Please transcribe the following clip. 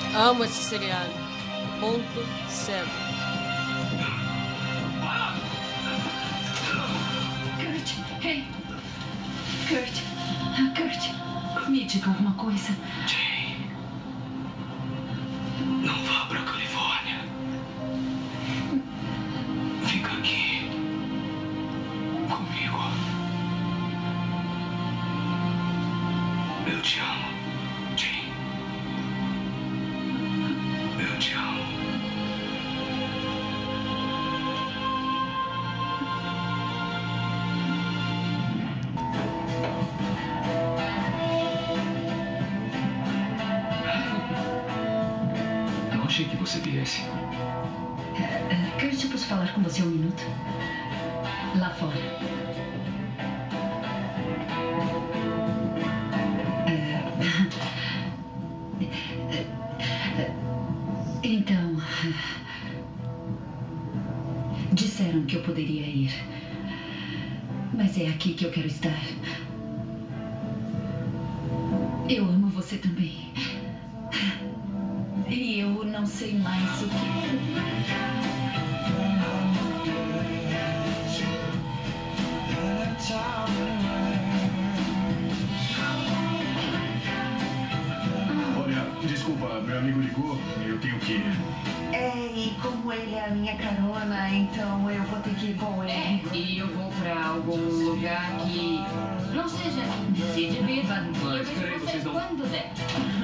Amo esse seriado. Ponto cego. Kurt, hey. Kurt, me diga alguma coisa. Jane, não vá pra Califórnia. Fica aqui comigo. Eu te amo, Jane. Eu te amo. Eu achei que você viesse. Kurt, eu posso falar com você um minuto? Lá fora. Então, disseram que eu poderia ir, mas é aqui que eu quero estar. Eu amo você também. E eu não sei mais o que... Olha, desculpa, meu amigo ligou e eu tenho que ir. E como ele é a minha carona, então eu vou ter que ir com ele. E eu vou pra algum lugar que não seja se divirta. E eu vejo você quando der.